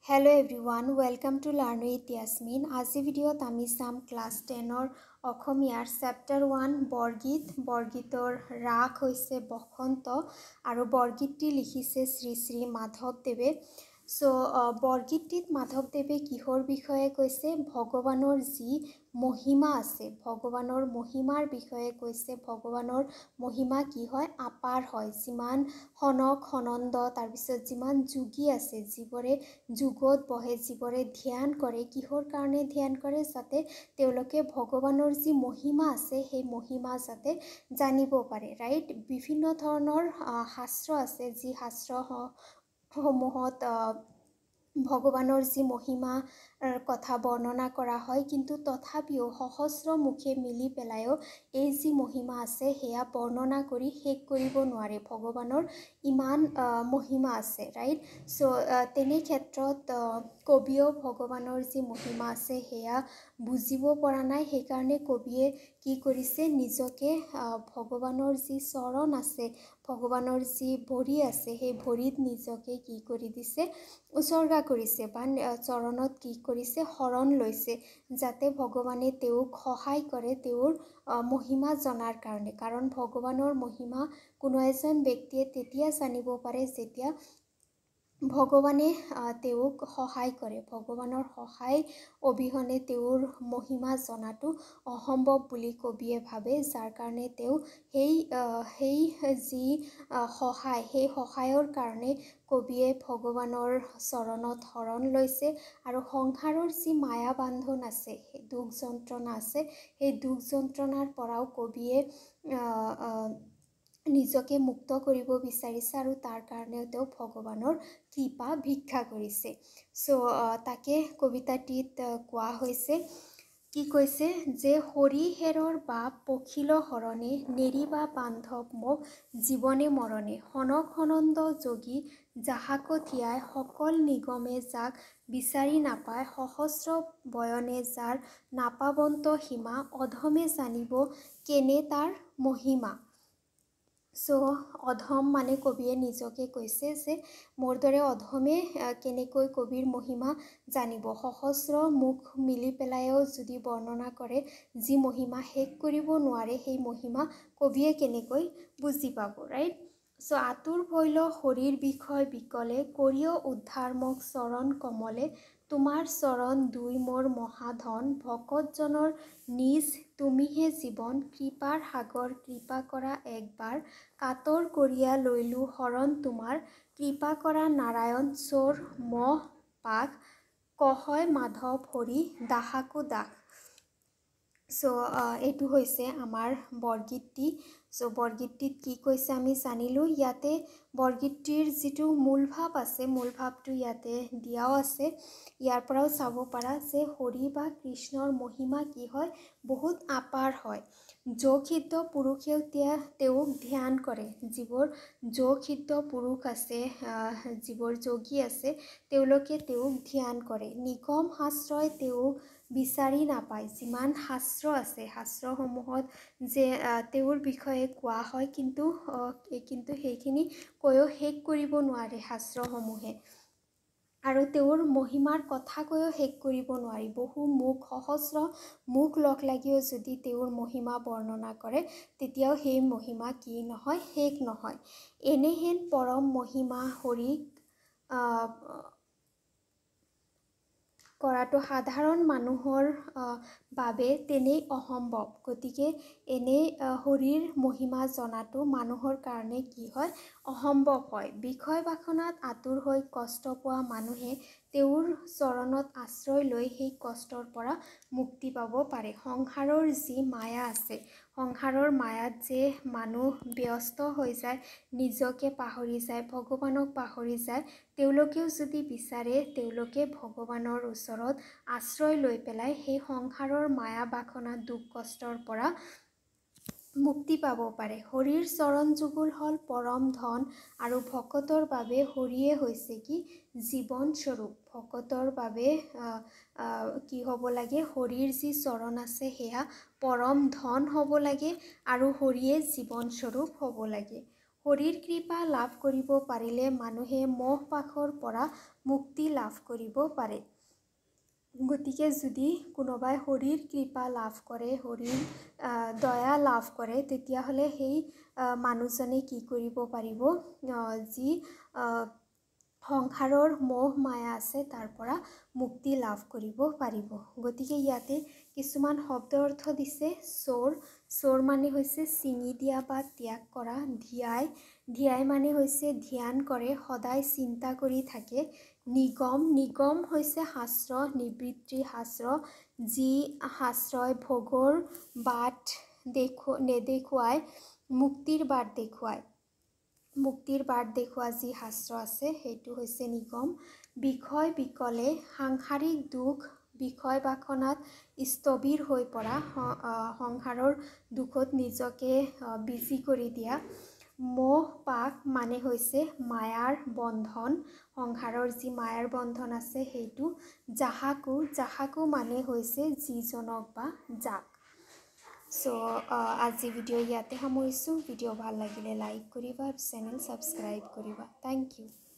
Hello everyone, welcome to Learn with Yasmin. আজি ভিডিঅ'ত আমি চাম ক্লাছ 10ৰ অসমীয়াৰ চেপ্টাৰ 1 বৰগীত। বৰগীতৰ ৰাগ হৈছে বসন্ত আৰু বৰগীতটি লিখিছে শ্ৰী শ্ৰী মাধৱদেৱে। বৰগীতটিত মাধৱদেৱে কিহৰ বিষয়ে কৈছে? ভগৱানৰ যি মহিমা আছে, ভগৱানৰ মহিমাৰ বিষয়ে কৈছে। ভগৱানৰ মহিমা কি হয়? আপাৰ হয়। যিমান সনক সনন্দ তাৰপিছত যিমান যোগী আছে, যিবোৰে যুগত বহে, যিবোৰে ধ্যান কৰে, কিহৰ কাৰণে ধ্যান কৰে? যাতে তেওঁলোকে ভগৱানৰ যি মহিমা আছে সেই মহিমা যাতে জানিব পাৰে, ৰাইট? বিভিন্ন ধৰণৰ শাস্ত্ৰ আছে, যি শাস্ত্ৰসমূহত ভগৱানৰ যি মহিমা কথা বৰ্ণনা কৰা হয়, কিন্তু তথাপিও সহস্ৰ মুখে মিলি পেলাইও এই যি মহিমা আছে সেয়া বৰ্ণনা কৰি শেষ কৰিব নোৱাৰে। ভগৱানৰ ইমান মহিমা আছে, ৰাইট? তেনে ক্ষেত্ৰত কবিও ভগৱানৰ যি মহিমা আছে সেয়া বুজিব পৰা নাই। সেইকাৰণে কবিয়ে কি কৰিছে? নিজকে ভগৱানৰ যি চৰণ আছে, ভগৱানৰ যি ভৰি আছে, সেই ভৰিত নিজকে কি কৰি দিছে? উচৰ্গা কৰিছে বা চৰণত কি কৰিছে? শৰণ লৈছে, যাতে ভগৱানে তেওঁক সহায় কৰে তেওঁৰ মহিমা জনাৰ কাৰণে। কাৰণ ভগৱানৰ মহিমা কোনো এজন ব্যক্তিয়ে তেতিয়া জানিব পাৰে যেতিয়া ভগৱানে তেওঁক সহায় কৰে। ভগৱানৰ সহায় অবিহনে তেওঁৰ মহিমা জনাটো অসম্ভৱ বুলি কবিয়ে ভাবে, যাৰ কাৰণে তেওঁ সেই যি সহায়, সেই সহায়ৰ কাৰণে কবিয়ে ভগৱানৰ চৰণত শৰণ লৈছে। আৰু সংসাৰৰ যি মায়া বান্ধন আছে, সেই দুখ যন্ত্ৰণা আছে, সেই দুখ যন্ত্ৰণাৰ পৰাও কবিয়ে নিজকে মুক্ত কৰিব বিচাৰিছে আৰু তাৰ কাৰণেও তেওঁ ভগৱানৰ কৃপা ভিক্ষা কৰিছে। তাকে কবিতাটিত কোৱা হৈছে, কি কৈছে? যে হৰিহেৰৰ বাপ পখিল হৰণে, নেৰিবা বান্ধৱ মোক জীৱনে মৰণে। সনক সনন্দ যোগী যাহাক ধিয়াই, সকল নিগমে যাক বিচাৰি নাপায়। সহস্ৰ বয়নে যাৰ নাপাবন্ত সীমা, অধমে জানিব কেনে তাৰ মহিমা। অধম মানে কবিয়ে নিজকে কৈছে যে মোৰ দৰে অধমে কেনেকৈ কবিৰ মহিমা জানিব। সহস্ৰ মুখ মিলি পেলাইও যদি বৰ্ণনা কৰে যি মহিমা, শেষ কৰিব নোৱাৰে সেই মহিমা কবিয়ে কেনেকৈ বুজি পাব, ৰাইট? আতুৰ ভৈল হৰিৰ বিষয় বিকলে, কৰিয় উদ্ধাৰ মোক চৰণ কমলে। তোমাৰ চৰণ দুই মোৰ মহাধন, ভকতজনৰ নিজ তুমিহে জীৱন। কৃপাৰ সাগৰ কৃপা কৰা একবাৰ, কাতৰ কৰিয়া লৈলো শৰণ তোমাৰ। কৃপা কৰা নাৰায়ণ চোৰ মহ পাশ, কহয় মাধৱ হৰি দাসাকো দাস। এইটো হৈছে আমাৰ বৰগীতটি। বৰগীতটিত কি কৈছে আমি জানিলোঁ। ইয়াতে বৰগীতটিৰ যিটো মূল ভাৱ আছে, মূল ভাৱটো ইয়াতে দিয়াও আছে। ইয়াৰ পৰাও চাব পাৰা যে হৰি বা কৃষ্ণৰ মহিমা কি হয়? বহুত আপাৰ হয়। যোগসিদ্ধ পুৰুষেও তেওঁক ধ্যান কৰে। যিবোৰ যোগসিদ্ধ পুৰুষ আছে, যিবোৰ যোগী আছে, তেওঁলোকে তেওঁক ধ্যান কৰে। নিগম শাস্ত্ৰই তেওঁক বিচাৰি নাপায়। যিমান শাস্ত্ৰ আছে, শাস্ত্ৰসমূহত যে তেওঁৰ বিষয়ে কোৱা হয়, কিন্তু সেইখিনি কৈও শেষ কৰিব নোৱাৰে শাস্ত্ৰসমূহে। আৰু তেওঁৰ মহিমাৰ কথা কৈও শেষ কৰিব নোৱাৰি। বহু মুখ, সহস্ৰ মুখ লগ লাগিও যদি তেওঁৰ মহিমা বৰ্ণনা কৰে, তেতিয়াও সেই মহিমা কি নহয়? শেষ নহয়। এনেহেন পৰম মহিমা হৰিক কৰাটো সাধাৰণ মানুহৰ বাবে তেনেই অসম্ভৱ। গতিকে এনেই হৰিৰ মহিমা জনাটো মানুহৰ কাৰণে কি হয়? অসম্ভৱ হয়। বিষয় বাসনাত আতুৰ হৈ কষ্ট পোৱা মানুহে তেওঁৰ চৰণত আশ্ৰয় লৈ সেই কষ্টৰ পৰা মুক্তি পাব পাৰে। সংসাৰৰ যি মায়া আছে, সংসাৰৰ মায়াত যে মানুহ ব্যস্ত হৈ যায়, নিজকে পাহৰি যায়, ভগৱানক পাহৰি যায়, তেওঁলোকেও যদি বিচাৰে, তেওঁলোকে ভগৱানৰ ওচৰত আশ্ৰয় লৈ পেলাই সেই সংসাৰৰ মায়া বাসনা দুখ কষ্টৰ পৰা মুক্তি পাব পাৰে। হৰিৰ চৰণ যুগল হ'ল পৰম ধন, আৰু ভকতৰ বাবে হৰিয়ে হৈছে কি? জীৱন স্বৰূপ। ভকতৰ বাবে কি হ'ব লাগে? হৰিৰ যি চৰণ আছে সেয়া পৰম ধন হ'ব লাগে, আৰু হৰিয়ে জীৱন স্বৰূপ হ'ব লাগে। হৰিৰ কৃপা লাভ কৰিব পাৰিলে মানুহে মোহ পাশৰ পৰা মুক্তি লাভ কৰিব পাৰে। গতিকে যদি কোনোবাই হৰিৰ কৃপা লাভ কৰে, হৰিৰ দয়া লাভ কৰে, তেতিয়াহ'লে সেই মানুহজনে কি কৰিব পাৰিব, যি সংসাৰৰ মোহ মায়া আছে তাৰ পৰা মুক্তি লাভ কৰিব পাৰিব। গতিকে ইয়াতে কিছুমান শব্দ অৰ্থ দিছে। চোৰ মানে হৈছে ছিঙি দিয়া বা ত্যাগ কৰা। ধ্যাই মানে হৈছে ধ্যান কৰে, সদায় চিন্তা কৰি থাকে। নিগম হৈছে শাস্ত্ৰ, নিবৃত্তি শাস্ত্ৰ, যি শাস্ত্ৰই ভোগৰ বাট নেদেখুৱাই মুক্তিৰ বাট দেখুৱায়। মুক্তিৰ বাট দেখুওৱা যি শাস্ত্ৰ আছে সেইটো হৈছে নিগম। বিষয় বিকলে সাংসাৰিক দুখ, বিষয় বাসনাত স্থবিৰ হৈ পৰা, সংসাৰৰ দুখত নিজকে বিজি কৰি দিয়া। মোহ পাশ মানে হৈছে মায়াৰ বন্ধন, সংসাৰৰ যি মায়াৰ বন্ধন আছে সেইটো। জাহাকু মানে হৈছে যিজনক বা যাক। আজি ভিডিঅ' ইয়াতে সামৰিছোঁ। ভিডিঅ' ভাল লাগিলে লাইক কৰিবা আৰু চেনেল ছাবস্ক্ৰাইব কৰিবা। Thank U.